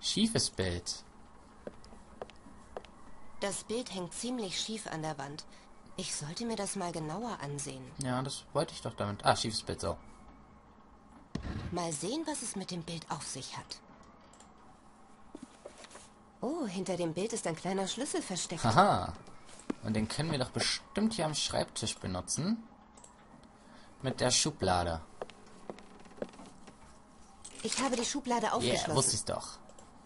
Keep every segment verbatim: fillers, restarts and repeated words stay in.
Schiefes Bild. Das Bild hängt ziemlich schief an der Wand. Ich sollte mir das mal genauer ansehen. Ja, das wollte ich doch damit. Ah, schiefes Bild, so. Mal sehen, was es mit dem Bild auf sich hat. Oh, hinter dem Bild ist ein kleiner Schlüssel versteckt. Haha. Und den können wir doch bestimmt hier am Schreibtisch benutzen. Mit der Schublade. Ich habe die Schublade aufgeschlossen. Yeah, wusste ich's doch.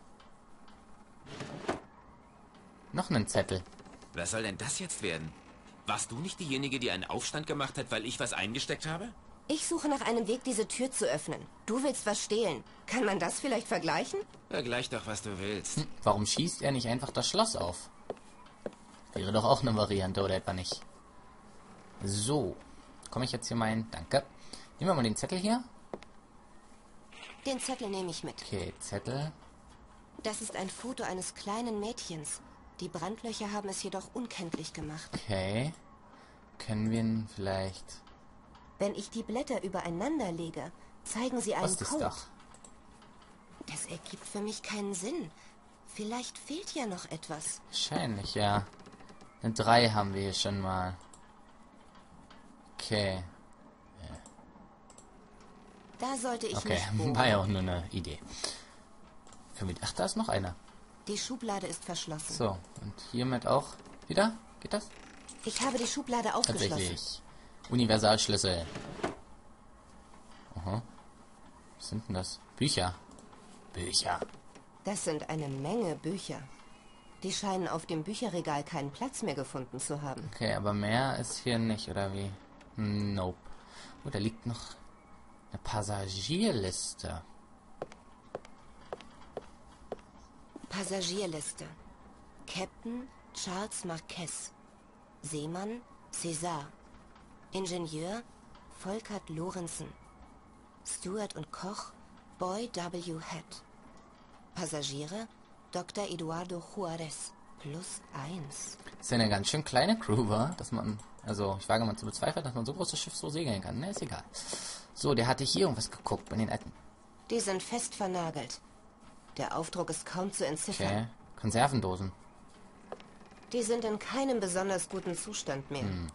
Noch einen Zettel. Was soll denn das jetzt werden? Warst du nicht diejenige, die einen Aufstand gemacht hat, weil ich was eingesteckt habe? Ich suche nach einem Weg, diese Tür zu öffnen. Du willst was stehlen. Kann man das vielleicht vergleichen? Vergleich doch, was du willst. Hm, warum schießt er nicht einfach das Schloss auf? Wäre doch auch eine Variante, oder etwa nicht? So. Komme ich jetzt hier mein... Danke. Nehmen wir mal den Zettel hier. Den Zettel nehme ich mit. Okay, Zettel. Das ist ein Foto eines kleinen Mädchens. Die Brandlöcher haben es jedoch unkenntlich gemacht. Okay. Können wir ihn vielleicht... Wenn ich die Blätter übereinander lege, zeigen sie einen Was ist Code. doch? Das ergibt für mich keinen Sinn. Vielleicht fehlt ja noch etwas. Wahrscheinlich, ja. Eine drei haben wir hier schon mal. Okay. Da sollte ich Okay, nicht bohren. war ja auch nur eine Idee. Können wir... Ach, da ist noch einer. Die Schublade ist verschlossen. So, und hiermit auch wieder? Geht das? Ich habe die Schublade aufgeschlossen. Tatsächlich. Universalschlüssel. Aha. Was sind denn das? Bücher. Bücher. Das sind eine Menge Bücher. Die scheinen auf dem Bücherregal keinen Platz mehr gefunden zu haben. Okay, aber mehr ist hier nicht, oder wie? Nope. Oh, da liegt noch eine Passagierliste. Passagierliste. Captain Charles Marquez. Seemann César. Ingenieur Volkert Lorenzen. Steward und Koch Boy W. Head. Passagiere Doktor Eduardo Juarez. Plus eins. Das ist ja eine ganz schön kleine Crew, wa? Dass man, also ich wage mal zu bezweifeln, dass man so großes Schiff so segeln kann. Ne, ist egal. So, der hatte hier irgendwas geguckt bei den alten. Die sind fest vernagelt. Der Aufdruck ist kaum zu entziffern. Okay. Konservendosen. Die sind in keinem besonders guten Zustand mehr. Hm.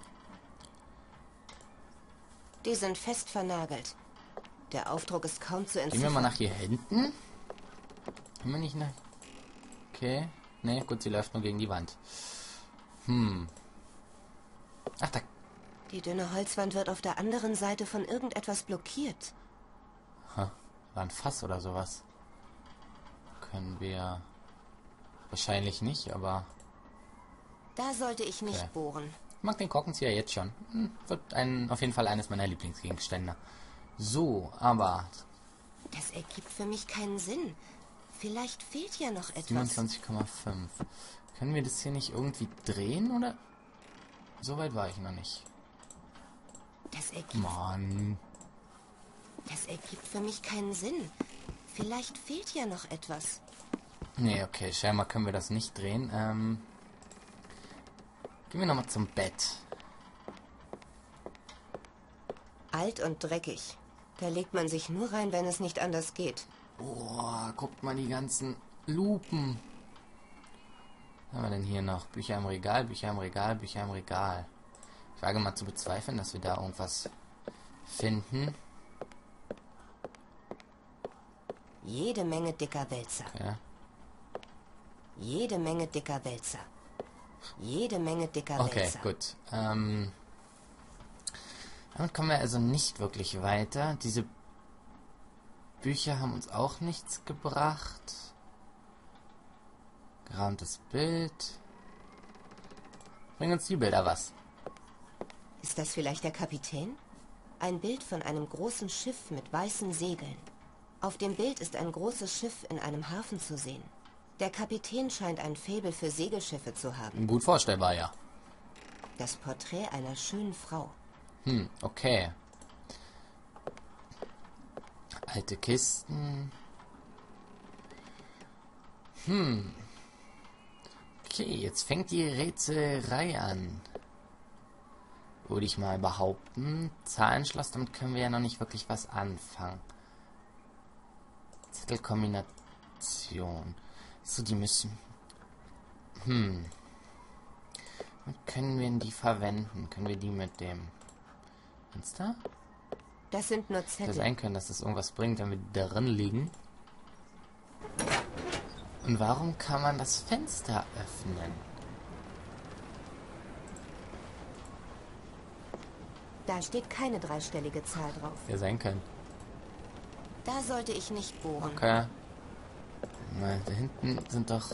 Die sind fest vernagelt. Der Aufdruck ist kaum zu Gehen wir entziffern. mal nach hier hinten. Haben wir nicht nach... Okay. Ne, gut, sie läuft nur gegen die Wand. Hm. Ach, da... Die dünne Holzwand wird auf der anderen Seite von irgendetwas blockiert. Ha, war ein Fass oder sowas. Können wir... Wahrscheinlich nicht, aber... Da sollte ich nicht Okay. bohren. Ich mag den Korkenzieher jetzt schon. Hm, wird ein, auf jeden Fall eines meiner Lieblingsgegenstände. So, aber... Das ergibt für mich keinen Sinn. Vielleicht fehlt ja noch etwas. siebenundzwanzig Komma fünf. Können wir das hier nicht irgendwie drehen, oder? So weit war ich noch nicht. Das ergibt, Mann. das ergibt für mich keinen Sinn. Vielleicht fehlt ja noch etwas. Nee, okay, scheinbar können wir das nicht drehen. Ähm... Gehen wir nochmal zum Bett. Alt und dreckig. Da legt man sich nur rein, wenn es nicht anders geht. Boah, guckt mal die ganzen Lupen. Was haben wir denn hier noch? Bücher im Regal, Bücher im Regal, Bücher im Regal. Ich wage mal zu bezweifeln, dass wir da irgendwas finden. Jede Menge dicker Wälzer. Okay. Jede Menge dicker Wälzer. Jede Menge dicker Okay, Wälzer. gut. Ähm, damit kommen wir also nicht wirklich weiter. Diese Bücher haben uns auch nichts gebracht. Gerahmtes Bild. Bringen uns die Bilder was? Ist das vielleicht der Kapitän? Ein Bild von einem großen Schiff mit weißen Segeln. Auf dem Bild ist ein großes Schiff in einem Hafen zu sehen. Der Kapitän scheint ein Faible für Segelschiffe zu haben. Gut vorstellbar, ja. Das Porträt einer schönen Frau. Hm, okay. Alte Kisten. Hm. Okay, jetzt fängt die Rätselei an. Würde ich mal behaupten. Zahlenschloss, damit können wir ja noch nicht wirklich was anfangen. Zettelkombination. Munition. So, die müssen... Hm. Und können wir die verwenden? Können wir die mit dem Fenster? Das sind nur Hätte Zettel. sein können, dass das irgendwas bringt, wenn wir darin liegen. Und warum kann man das Fenster öffnen? Da steht keine dreistellige Zahl drauf. Ja, sein können. Da sollte ich nicht bohren. Okay. Na, da hinten sind doch...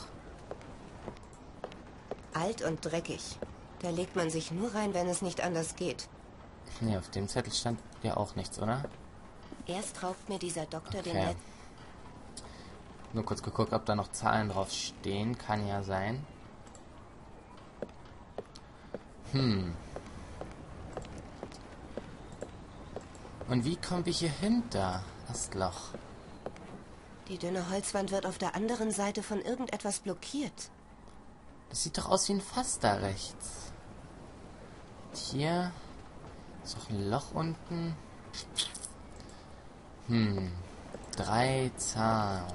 Alt und dreckig. Da legt man sich nur rein, wenn es nicht anders geht. Nee, auf dem Zettel stand ja auch nichts, oder? Erst raubt mir dieser Doktor den Okay. letzten... Nur kurz geguckt, ob da noch Zahlen drauf stehen. Kann ja sein. Hm. Und wie kommen wir hier hinter das Loch? Die dünne Holzwand wird auf der anderen Seite von irgendetwas blockiert. Das sieht doch aus wie ein Fass da rechts. Und hier ist auch ein Loch unten. Hm. Drei Zahlen.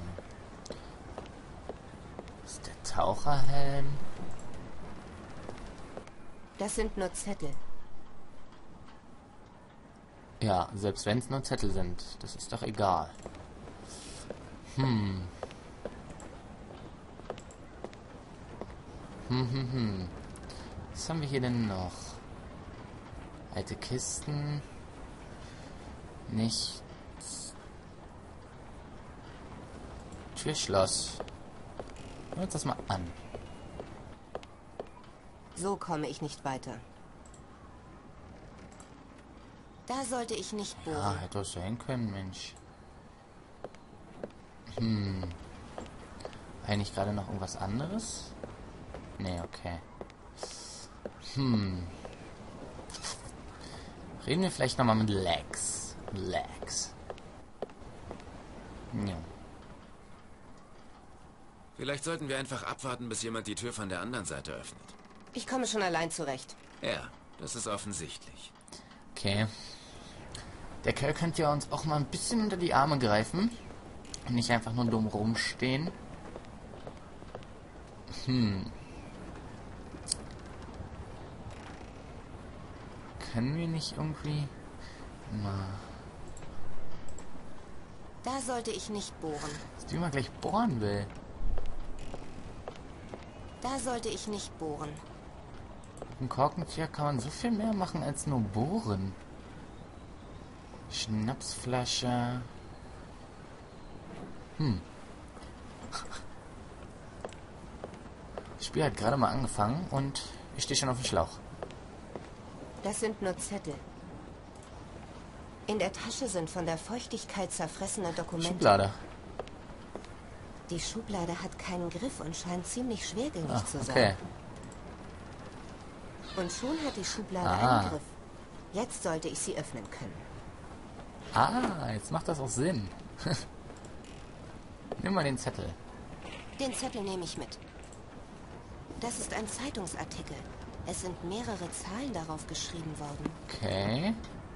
Das ist der Taucherhelm. Das sind nur Zettel. Ja, selbst wenn es nur Zettel sind, das ist doch egal. Hm. Hm, hm, hm. Was haben wir hier denn noch? Alte Kisten. Nichts. Türschloss. Hören wir uns das mal an. So komme ich nicht weiter. Da sollte ich nicht Ja, bohren. hätte auch sein können, Mensch. Hm. Eigentlich gerade noch irgendwas anderes? Nee, okay. Hm. Reden wir vielleicht nochmal mit Lex. Lex. Ja. Vielleicht sollten wir einfach abwarten, bis jemand die Tür von der anderen Seite öffnet. Ich komme schon allein zurecht. Ja, das ist offensichtlich. Okay. Der Kerl könnte ja uns auch mal ein bisschen unter die Arme greifen. Und nicht einfach nur dumm rumstehen. Hm. Können wir nicht irgendwie... Mal... Da sollte ich nicht bohren. Dass die mal gleich bohren will. Da sollte ich nicht bohren. Mit dem Korkenzieher kann man so viel mehr machen als nur bohren. Schnapsflasche. Hm. Das Spiel hat gerade mal angefangen und ich stehe schon auf dem Schlauch. Das sind nur Zettel. In der Tasche sind von der Feuchtigkeit zerfressene Dokumente. Schublade. Die Schublade hat keinen Griff und scheint ziemlich schwergängig Ach, zu sein. okay. Und schon hat die Schublade Ah. einen Griff. Jetzt sollte ich sie öffnen können. Ah, jetzt macht das auch Sinn. Nimm mal den Zettel. Den Zettel nehme ich mit. Das ist ein Zeitungsartikel. Es sind mehrere Zahlen darauf geschrieben worden. Okay.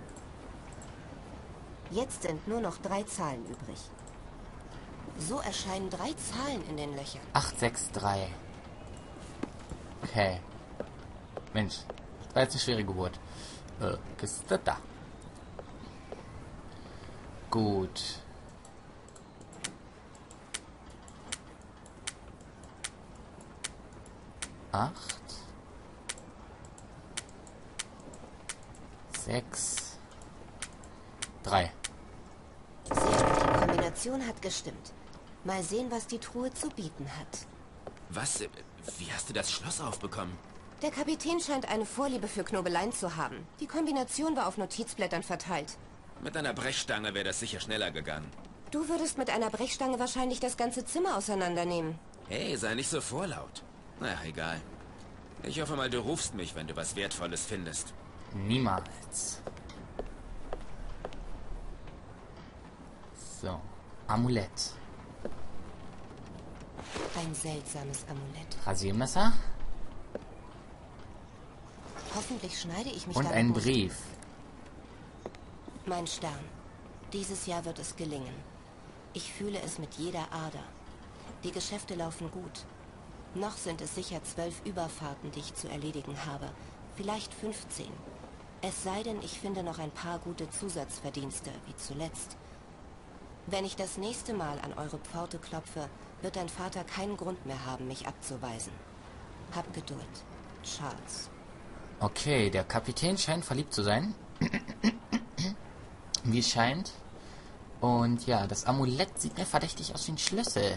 Jetzt sind nur noch drei Zahlen übrig. So erscheinen drei Zahlen in den Löchern. acht sechs drei. Okay. Mensch, das war jetzt eine schwere Geburt. Äh, Kiste da. Gut. Acht. Sechs. Drei. Sehr gut, die Kombination hat gestimmt. Mal sehen, was die Truhe zu bieten hat. Was? äh, Wie hast du das Schloss aufbekommen? Der Kapitän scheint eine Vorliebe für Knobeleien zu haben. Die Kombination war auf Notizblättern verteilt. Mit einer Brechstange wäre das sicher schneller gegangen. Du würdest mit einer Brechstange wahrscheinlich das ganze Zimmer auseinandernehmen. Hey, sei nicht so vorlaut. Na, egal. Ich hoffe mal, du rufst mich, wenn du was Wertvolles findest. Niemals. So. Amulett. Ein seltsames Amulett. Rasiermesser. Hoffentlich schneide ich mich Und damit ein nicht. Brief. Mein Stern. Dieses Jahr wird es gelingen. Ich fühle es mit jeder Ader. Die Geschäfte laufen gut. Noch sind es sicher zwölf Überfahrten, die ich zu erledigen habe. Vielleicht fünfzehn. Es sei denn, ich finde noch ein paar gute Zusatzverdienste, wie zuletzt. Wenn ich das nächste Mal an eure Pforte klopfe, wird dein Vater keinen Grund mehr haben, mich abzuweisen. Hab Geduld. Charles. Okay, der Kapitän scheint verliebt zu sein. Wie es scheint. Und ja, das Amulett sieht mir verdächtig aus wie ein Schlüssel.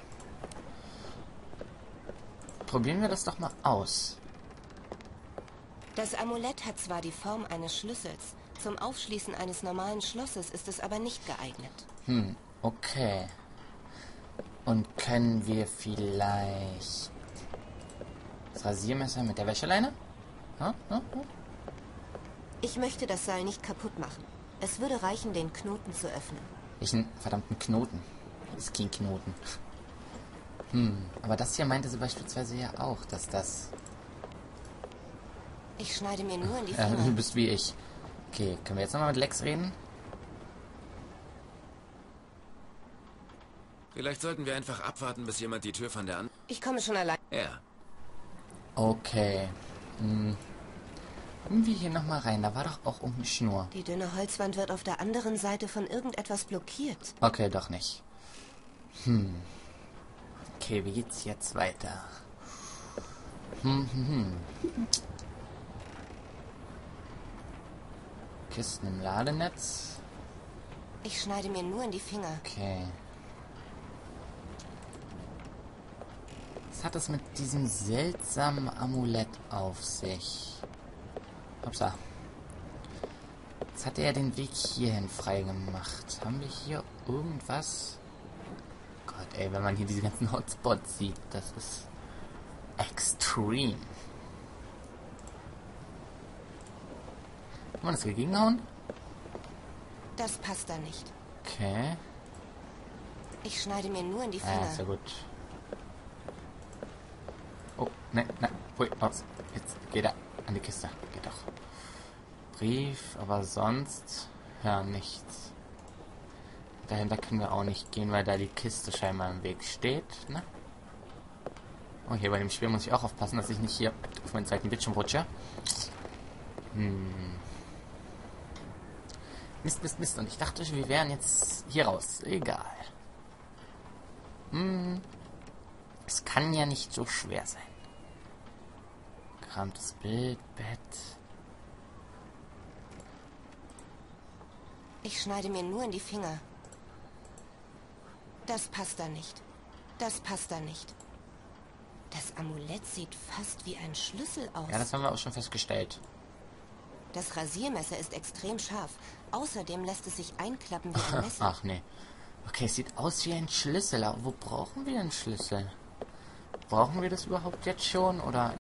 Probieren wir das doch mal aus. Das Amulett hat zwar die Form eines Schlüssels, zum Aufschließen eines normalen Schlosses ist es aber nicht geeignet. Hm, okay. Und können wir vielleicht das Rasiermesser mit der Wäscheleine? Hm? Hm? Hm? Ich möchte das Seil nicht kaputt machen. Es würde reichen, den Knoten zu öffnen. Welchen verdammten Knoten? Das ist kein Knoten. Hm, aber das hier meinte sie beispielsweise ja auch, dass das... Ich schneide mir nur in die Ja, Finger. du bist wie ich. Okay, können wir jetzt nochmal mit Lex reden? Vielleicht sollten wir einfach abwarten, bis jemand die Tür von der an... Ich komme schon allein. Ja. Okay. Hm. Kommen wir hier nochmal rein. Da war doch auch irgendeine Schnur. Die dünne Holzwand wird auf der anderen Seite von irgendetwas blockiert. Okay, doch nicht. Hm. Okay, wie geht's jetzt weiter? Hm, hm, hm. Kisten im Ladenetz. Ich schneide mir nur in die Finger. Okay. Was hat es mit diesem seltsamen Amulett auf sich? Upsa. Jetzt hat er den Weg hierhin frei gemacht. Haben wir hier irgendwas? Gott, ey, wenn man hier diese ganzen Hotspots sieht, das ist extrem. Kann man das gegenhauen? Das passt da nicht. Okay. Ich schneide mir nur in die Ah, Finger. ist ja gut. Oh, nein, nein, hui, aus. Jetzt geht er an die Kiste. Geht doch. Brief, aber sonst ja nichts. Dahinter können wir auch nicht gehen, weil da die Kiste scheinbar im Weg steht, ne? Oh, hier bei dem Spiel muss ich auch aufpassen, dass ich nicht hier auf meinen zweiten Bildschirm rutsche. Hm. Mist, Mist, Mist. Und ich dachte, wir wären jetzt hier raus. Egal. Hm. Es kann ja nicht so schwer sein. Geramtes Bild, Bett. Ich schneide mir nur in die Finger. Das passt da nicht. Das passt da nicht. Das Amulett sieht fast wie ein Schlüssel aus. Ja, das haben wir auch schon festgestellt. Das Rasiermesser ist extrem scharf. Außerdem lässt es sich einklappen wie ein Messer. Ach nee. Okay, es sieht aus wie ein Schlüssel. Aber wo brauchen wir einen Schlüssel? Brauchen wir das überhaupt jetzt schon? Oder